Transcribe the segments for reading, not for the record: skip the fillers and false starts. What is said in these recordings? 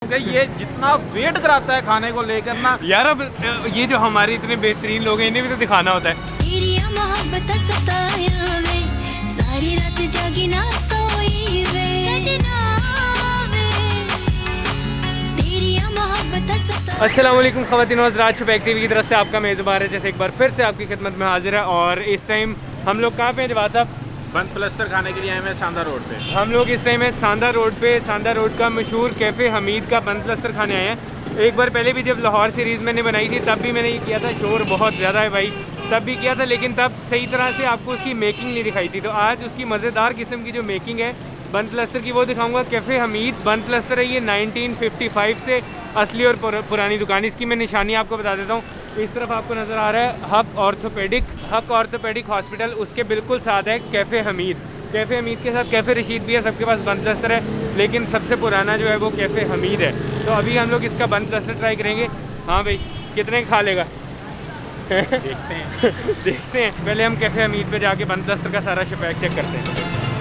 ये जितना वेट कराता है खाने को लेकर ना यार, अब ये जो हमारे इतने बेहतरीन लोग हैं इन्हें भी तो दिखाना होता है। सारी रात जागी ना सोई वे सजना अस्सलाम वालेकुम ख़वातीन और हज़रात, शुभ एक्टिव की तरफ से आपका मेज़बान है जैसे एक बार फिर से आपकी खिदमत में हाजिर है। और इस टाइम हम लोग कहाँ पे हैं जवाद साहब? बन प्लस्तर खाने के लिए आए हैं सांदा रोड पे। हम लोग इस टाइम है सांदा रोड पे, सांदा रोड का मशहूर कैफ़े हमीद का बन प्लस्तर खाने आए हैं। एक बार पहले भी जब लाहौर सीरीज़ मैंने बनाई थी तब भी मैंने ये किया था, शोर बहुत ज़्यादा है भाई, तब भी किया था, लेकिन तब सही तरह से आपको उसकी मेकिंग नहीं दिखाई थी। तो आज उसकी मज़ेदार किस्म की जो मेकिंग है बन प्लस्तर की वो दिखाऊंगा। कैफ़े हमीद बन प्लस्तर है, ये 1955 से असली और पुरानी दुकान। इसकी मैं निशानी आपको बता देता हूँ। इस तरफ आपको नज़र आ रहा है हक ऑर्थोपेडिक हॉस्पिटल, उसके बिल्कुल साथ है कैफ़े हमीद। कैफ़े हमीद के साथ कैफ़े रशीद भी है, सबके पास बन प्लस्तर है, लेकिन सबसे पुराना जो है वो कैफ़े हमीद है। तो अभी हम लोग इसका बन प्लस्तर ट्राई करेंगे। हाँ भाई, कितने खा लेगा देखते हैं। पहले हम कैफ़े हमीद पे जाके बन प्लस्तर का सारा शपैक चेक करते हैं।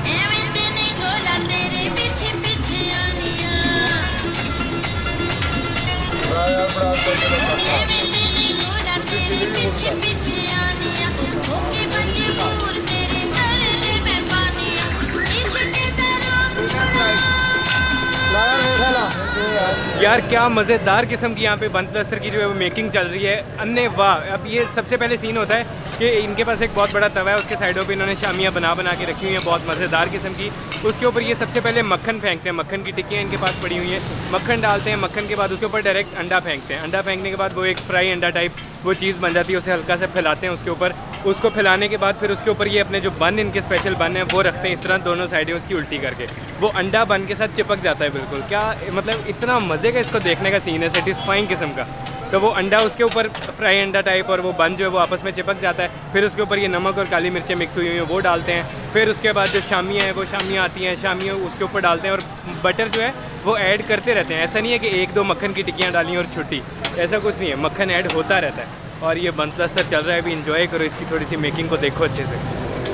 यार क्या मज़ेदार किस्म की यहाँ पे बन प्लस्तर की जो है वो मेकिंग चल रही है, अन्य वाह। अब ये सबसे पहले सीन होता है कि इनके पास एक बहुत बड़ा तवा है, उसके साइडों पे इन्होंने शामियाँ बना के रखी हुई हैं बहुत मज़ेदार किस्म की। उसके ऊपर ये सबसे पहले मक्खन फेंकते हैं, मक्खन की टिक्कियाँ इनके पास पड़ी हुई हैं, मक्खन डालते हैं, मक्खन के बाद उसके ऊपर डायरेक्ट अंडा फेंकते हैं। अंडा फेंकने के बाद वो एक फ्राई अंडा टाइप वो चीज़ बन जाती है, उसे हल्का से फैलाते हैं उसके ऊपर। उसको फैलाने के बाद फिर उसके ऊपर ये अपने जो बन इनके स्पेशल बन है वो रखते हैं इस तरह, दोनों साइडें उसकी उल्टी करके। वो अंडा बन के साथ चिपक जाता है बिल्कुल। क्या मतलब इतना मज़े का इसको देखने का सीन है, सेटिस्फाइंग किस्म का। तो वो अंडा उसके ऊपर फ्राई अंडा टाइप और वो बन जो है वो आपस में चिपक जाता है। फिर उसके ऊपर ये नमक और काली मिर्चें मिक्स हुई हुई हैं वो डालते हैं। फिर उसके बाद जो शामियाँ हैं वो शामियाँ आती हैं, शामियाँ उसके ऊपर डालते हैं और बटर जो है वो ऐड करते रहते हैं। ऐसा नहीं है कि एक दो मक्खन की टिक्कियाँ डाली और छुट्टी, ऐसा कुछ नहीं है, मक्खन ऐड होता रहता है। और ये बन प्लस्तर चल रहा है, अभी इंजॉय करो इसकी थोड़ी सी मेकिंग को, देखो अच्छे से।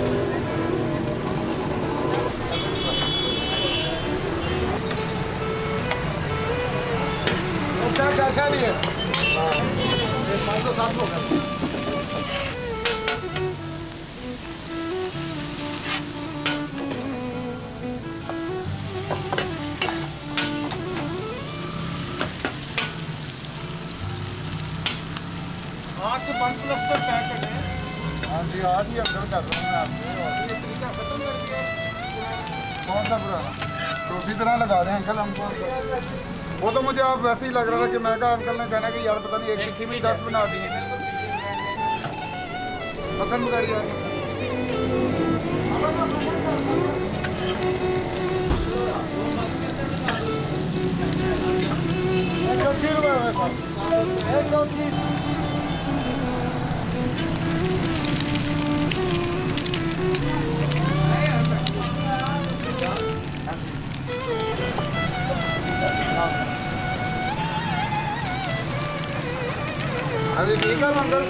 आज से बन प्लस्तर पैक कर रहे हैं। हाँ जी, आज ही अंदर कर रहे हैं आपको। ये तरीका खत्म कर दिया। कौन सा पुराना ट्रॉफी तरह लगा रहे हैं अंकल हमको। वो तो मुझे आप वैसे ही लग रहा था कि मैं कहा अंकल ने कहना कि यार पता नहीं एक टिक्की में 10 बना दिए। पसंद कर यार। अरे ठीक है अंकल।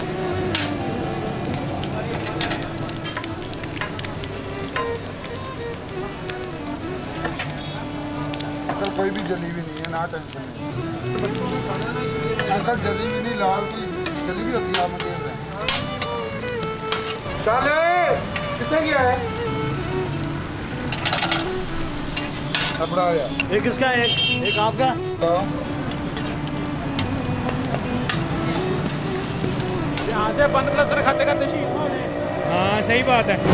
अंकल कोई भी जलेबी नहीं है, ना टेंशन नहीं अंकल। जलेबी नहीं, लाल की जलेबी होती है। मुझे चले कितने गया है? कपड़ा आया एक किसका, एक आपका। यहाँ से बन प्लस्तर खाते खाते हाँ सही बात है।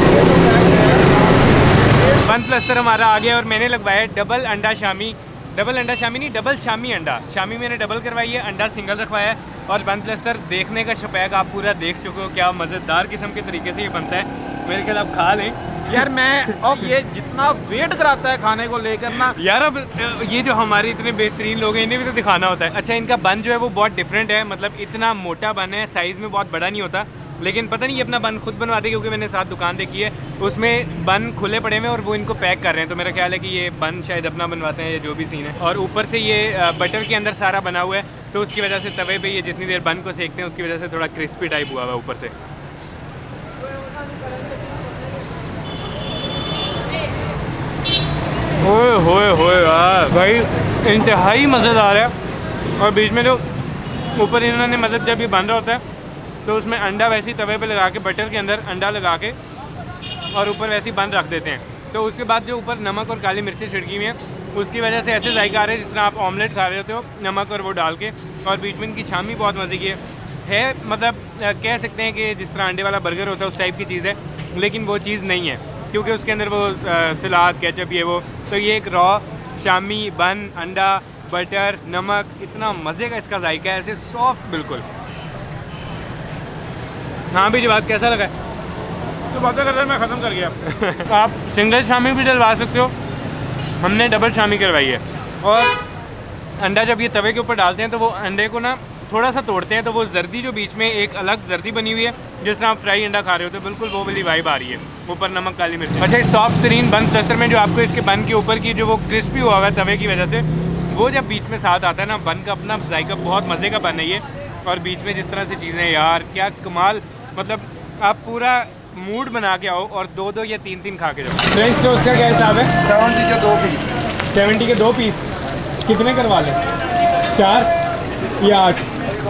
बन प्लस्तर हमारा आ गया और मैंने लगवाया डबल अंडा शामी नहीं, डबल शामी अंडा। शामी मैंने डबल करवाई है, अंडा सिंगल रखवाया है। और बन प्लस्तर देखने का शपैक आप पूरा देख चुके हो, क्या मज़ेदार किस्म के तरीके से ये बनता है। मेरे ख्याल आप खा लें यार। मैं अब ये जितना वेट कराता है खाने को लेकर ना यार, अब ये जो हमारे इतने बेहतरीन लोग हैं इन्हें भी तो दिखाना होता है। अच्छा, इनका बन जो है वो बहुत डिफरेंट है, मतलब इतना मोटा बन है, साइज़ में बहुत बड़ा नहीं होता, लेकिन पता नहीं ये अपना बन खुद बनवाते, क्योंकि मैंने साथ दुकान देखी है उसमें बन खुले पड़े हुए और वो इनको पैक कर रहे हैं। तो मेरा ख्याल है कि ये बन शायद अपना बनवाते हैं या जो भी सीन है। और ऊपर से ये बटर के अंदर सारा बना हुआ है, तो उसकी वजह से तवे पे ये जितनी देर बन को सेकते हैं उसकी वजह से थोड़ा क्रिस्पी टाइप हुआ है ऊपर से। ओए होए यार भाई, इंतहाई मज़ेदार है। और बीच में जो ऊपर इन्होंने मतलब जब ये बन रहा होता है तो उसमें अंडा वैसे ही तवे पे लगा के, बटर के अंदर अंडा लगा के और ऊपर वैसे ही बंद रख देते हैं। तो उसके बाद जो ऊपर नमक और काली मिर्ची छिड़की हुई है उसकी वजह से ऐसे जायका आ रहे हैं जिस तरह आप ऑमलेट खा रहे होते हो नमक और वो डाल के। और बीच में इनकी शामी बहुत मज़े की है मतलब कह सकते हैं कि जिस तरह अंडे वाला बर्गर होता है उस टाइप की चीज़ है, लेकिन वो चीज़ नहीं है क्योंकि उसके अंदर वो सलाद केचप ये वो। तो ये एक रॉ शामी बन, अंडा, बटर, नमक, इतना मज़े का इसका जायका है, ऐसे सॉफ्ट बिल्कुल। हाँ भी जवाब कैसा लगा? तो बातें कर रहे मैं ख़त्म कर गया। आप सिंगल शामी भी डलवा सकते हो, हमने डबल शामी करवाई है। और अंडा जब ये तवे के ऊपर डालते हैं तो वो अंडे को ना थोड़ा सा तोड़ते हैं तो वो जर्दी जो बीच में एक अलग जर्दी बनी हुई है जिस तरह आप फ्राई अंडा खा रहे हो तो बिल्कुल वो वाली वाइब आ रही है। ऊपर नमक काली मिर्च। अच्छा, इस सॉफ्ट तरीन बन क्लस्टर में जो आपको इसके बन के ऊपर की जो वो क्रिस्पी हुआ है तवे की वजह से, वो जब बीच में साथ आता है ना, बन का अपना जायका बहुत मज़े का बन है ये। और बीच में जिस तरह से चीज़ें यार क्या कमाल, मतलब आप पूरा मूड बना के आओ और 2-2 या 3-3 खा के जाओ। फ्रेंच टोस्ट का क्या हिसाब है? 70 के 2 पीस। 70 के 2 पीस कितने करवा लें? 4 या 8?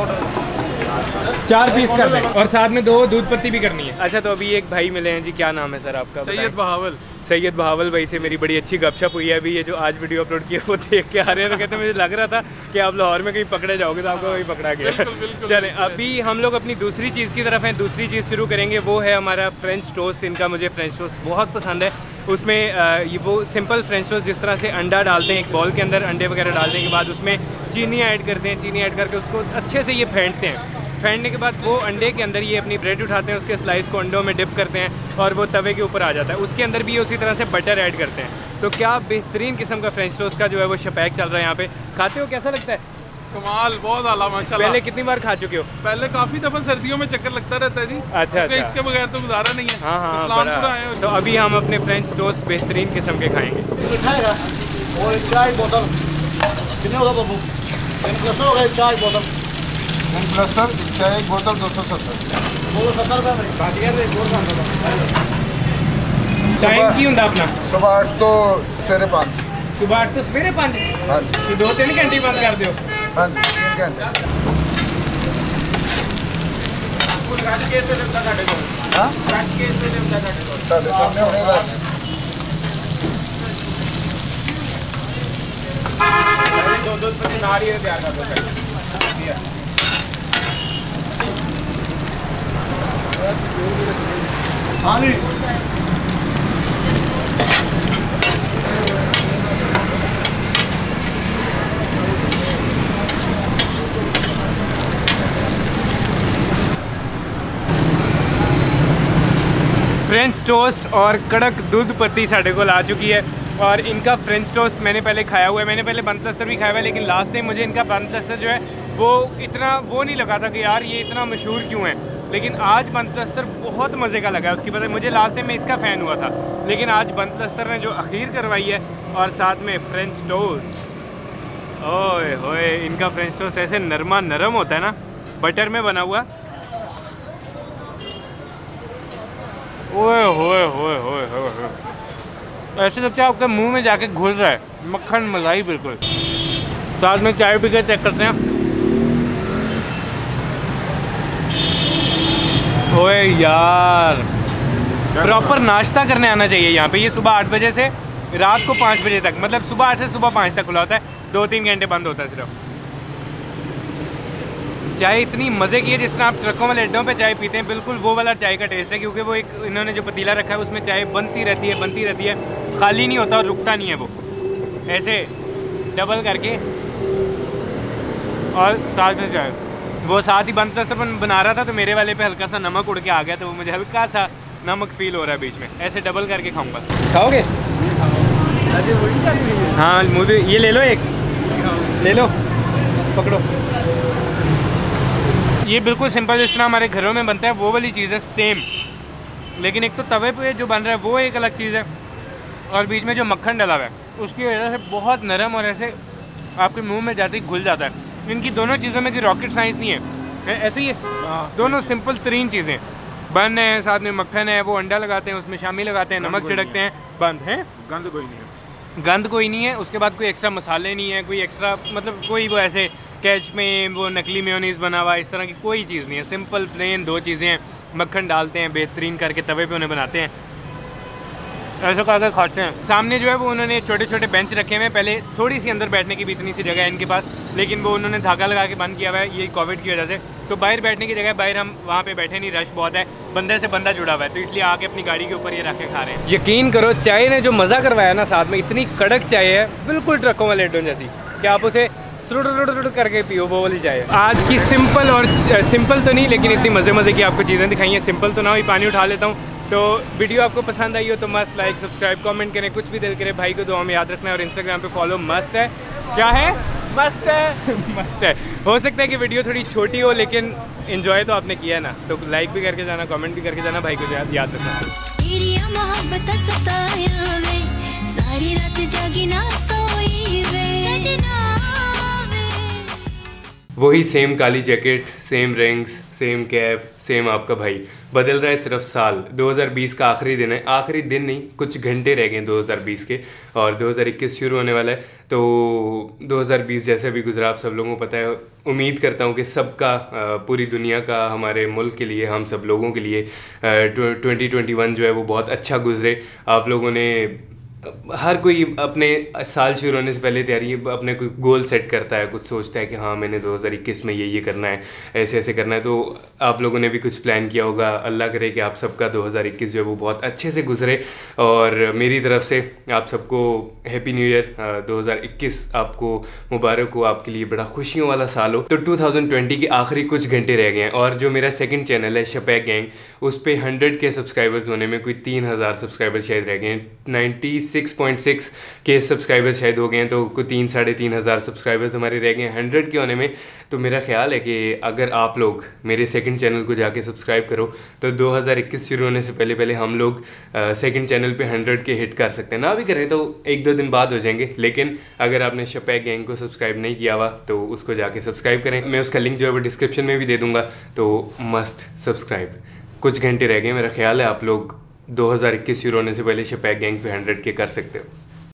4 पीस कर दें और साथ में 2 दूध पत्ती भी करनी है। अच्छा, तो अभी एक भाई मिले हैं जी, क्या नाम है सर आपका? सैयद बहावल। सैयद बहावल भाई से मेरी बड़ी अच्छी गपशप हुई है। अभी ये जो आज वीडियो अपलोड किया वो देख के आ रहे हैं तो कहते हैं मुझे लग रहा था कि आप लाहौर में कहीं पकड़े जाओगे तो आपको कहीं पकड़ा गया। चले, अभी हम लोग अपनी दूसरी चीज़ की तरफ हैं। दूसरी चीज़ शुरू करेंगे, वो है हमारा फ्रेंच टोस्ट। इनका मुझे फ्रेंच टोस्ट बहुत पसंद है। उसमें ये वो सिंपल फ्रेंच टोस्ट जिस तरह से अंडा डालते हैं एक बॉल के अंदर, अंडे वगैरह डालने के बाद उसमें चीनी ऐड करते हैं, चीनी ऐड करके उसको अच्छे से ये फेंटते हैं। फेंटने के बाद वो अंडे के अंदर ये अपनी ब्रेड उठाते हैं, उसके स्लाइस को अंडों में डिप करते हैं और वो तवे के ऊपर आ जाता है। उसके अंदर भी उसी तरह से बटर ऐड करते हैं। तो क्या बेहतरीन किस्म का फ्रेंच टोस्ट का जो है वो शपैक चल रहा है यहाँ पे। खाते हो, कैसा लगता है? कमाल, बहुत आला माशाल्लाह। पहले कितनी बार खा चुके हो? पहले काफ़ी दफ़ा सर्दियों में चक्कर लगता रहता है जी। अच्छा, अच्छा। इसके बगैर तो गुजारा नहीं है। हाँ, इस्लामपुर आए हैं। तो अभी हम अपने फ्रेंच टोस्ट बेहतरीन किस्म के खाएंगे। मिठाएगा और चाय बोतल कितने होगा बाबू? प्लस होगा चाय बोतल, प्लस चाय एक बोतल 270 टाइम की होता अपना? सुबह 8 तो सवेरे 5। सुबह 8 तो सवेरे 5? हाँ जी। 2-3 घंटे बंद कर दो? हाँ जी, 3 घंटे। हाँ, साढ़े सामने होने वाला हाँ जी। फ्रेंच टोस्ट और कड़क दूध पत्ती साढ़े को आ चुकी है। और इनका फ्रेंच टोस्ट मैंने पहले खाया हुआ है, मैंने पहले बन प्लस्तर भी खाया हुआ है, लेकिन लास्ट टाइम मुझे इनका बन प्लस्तर जो है वो इतना वो नहीं लगा था कि यार ये इतना मशहूर क्यों है। लेकिन आज बन प्लस्तर बहुत मज़े का लगा है। उसकी वजह मुझे लास्ट टाइम में इसका फ़ैन हुआ था, लेकिन आज बन प्लस्तर ने जो अखीर करवाई है और साथ में फ्रेंच टोस्ट, ओए होए, इनका फ्रेंच टोस्ट ऐसे नरमा नरम होता है ना, बटर में बना हुआ। ओए होए होए होए होए, ऐसे लगता है आपके मुंह में जाके घुल रहा है, मक्खन मलाई बिल्कुल। साथ में चाय पी के चेक करते हैं। ओए यार, प्रॉपर नाश्ता करने आना चाहिए यहाँ पे। ये सुबह 8 बजे से रात को 5 बजे तक, मतलब सुबह 8 से सुबह 5 तक खुला होता है, 2-3 घंटे बंद होता है सिर्फ। चाय इतनी मज़े की है, जिस तरह आप ट्रकों वाले अड्डों पे चाय पीते हैं, बिल्कुल वो वाला चाय का टेस्ट है। क्योंकि वो एक इन्होंने जो पतीला रखा है उसमें चाय बनती रहती है, खाली नहीं होता और रुकता नहीं है वो, ऐसे डबल करके। और साथ में चाय, वो साथ ही बंद प्लस्तर बना रहा था तो मेरे वाले पे हल्का सा नमक उड़ के आ गया, तो वो मुझे हल्का सा नमक फील हो रहा है बीच में। ऐसे डबल करके खाऊंगा। खाओगे? हाँ, मुझे ये ले लो, एक ले लो, पकड़ो। ये बिल्कुल सिंपल जिस तरह हमारे घरों में बनता है वो वाली चीज़ है, सेम। लेकिन एक तो तवे पे जो बन रहा है वो एक अलग चीज़ है, और बीच में जो मक्खन डला हुआ है उसकी वजह से बहुत नरम और ऐसे आपके मुंह में जाते ही घुल जाता है। इनकी दोनों चीज़ों में कोई रॉकेट साइंस नहीं है, ऐसे ही है, दोनों सिंपल तरीन चीज़ें। बन है, साथ में मक्खन है, वो अंडा लगाते हैं, उसमें शामी लगाते हैं, नमक छिड़कते हैं, बंद है, गंद कोई नहीं है। गंद कोई नहीं है, उसके बाद कोई एक्स्ट्रा मसाले नहीं है, कोई एक्स्ट्रा मतलब कोई वो ऐसे कैच में वो नकली मेयोनीज़ बना हुआ इस तरह की कोई चीज़ नहीं है। सिंपल प्लेन 2 चीज़ें हैं, मक्खन डालते हैं बेहतरीन करके तवे पे उन्हें बनाते हैं, ऐसा करके खाते हैं। सामने जो है वो उन्होंने छोटे छोटे बेंच रखे हुए हैं, पहले थोड़ी सी अंदर बैठने की भी इतनी सी जगह है इनके पास, लेकिन वो उन्होंने धागा लगा के बंद किया हुआ है ये कोविड की वजह से। तो बाहर बैठने की जगह बाहर हम वहाँ पे बैठे नहीं, रश बहुत है, बंदे से बंदा जुड़ा हुआ है, तो इसलिए आके अपनी गाड़ी के ऊपर ये रख के खा रहे हैं। यकीन करो चाय ने जो मज़ा करवाया ना साथ में, इतनी कड़क चाय है बिल्कुल ट्रकों वाले अड्डों जैसी कि आप उसे सुड़ करके पियो, वो वाली चाय। आज की सिंपल और सिंपल तो नहीं लेकिन इतनी मज़े की आपको चीज़ें दिखाई हैं, सिंपल तो ना हुई, पानी उठा लेता हूँ। तो वीडियो आपको पसंद आई हो तो मस्त लाइक सब्सक्राइब कमेंट करें, कुछ भी दिल करे, भाई को दुआ में याद रखना है, और इंस्टाग्राम पे फॉलो मस्त है, क्या है मस्त है मस्त है। हो सकता है कि वीडियो थोड़ी छोटी हो लेकिन एंजॉय तो आपने किया ना, तो लाइक भी करके जाना, कमेंट भी करके जाना, भाई को याद रखना। सारी रात जागी ना सोई वे सजना। वही सेम काली jacket, same rings, same cap, same आपका भाई, बदल रहा है सिर्फ साल। 2020 का आखिरी दिन है, आखिरी दिन नहीं कुछ घंटे रह गए 2020 के, और 2021 शुरू होने वाला है। तो 2020 जैसे भी गुजरा आप सब लोगों को पता है, उम्मीद करता हूँ कि सबका, पूरी दुनिया का, हमारे मुल्क के लिए, हम सब लोगों के लिए 2021 जो है वो बहुत अच्छा गुजरे। आप लोगों ने, हर कोई अपने साल शुरू होने से पहले तैयारी, अपने कोई गोल सेट करता है, कुछ सोचता है कि हाँ मैंने 2021 में ये करना है, ऐसे ऐसे करना है। तो आप लोगों ने भी कुछ प्लान किया होगा। अल्लाह करे कि आप सबका 2021 जो है वो बहुत अच्छे से गुजरे, और मेरी तरफ से आप सबको हैप्पी न्यू ईयर 2021 आपको मुबारक हो, आपके लिए बड़ा खुशियों वाला साल हो। तो 2020 के आखिरी कुछ घंटे रह गए हैं, और जो मेरा सेकंड चैनल है शपैक गैंग, उस पर 100 के सब्सक्राइबर्स होने में कोई 3000 सब्सक्राइबर शायद रह गए हैं, 96.6 के सब्सक्राइबर्स शायद हो गए हैं, तो कोई 3-3.5 हज़ार सब्सक्राइबर्स हमारे रह गए हैं 100 के होने में। तो मेरा ख्याल है कि अगर आप लोग मेरे सेकंड चैनल को जाके सब्सक्राइब करो तो 2021 शुरू होने से पहले हम लोग सेकंड चैनल पे 100 के हिट कर सकते हैं। ना भी करें तो 1-2 दिन बाद हो जाएंगे, लेकिन अगर आपने शपैक गैंग को सब्सक्राइब नहीं किया हुआ तो उसको जाके सब्सक्राइब करें। मैं उसका लिंक जो है वो डिस्क्रिप्शन में भी दे दूँगा, तो मस्ट सब्सक्राइब। कुछ घंटे रह गए, मेरा ख्याल है आप लोग 2021 शुरू होने से पहले शपैक गैंग पे 100 के कर सकते हो।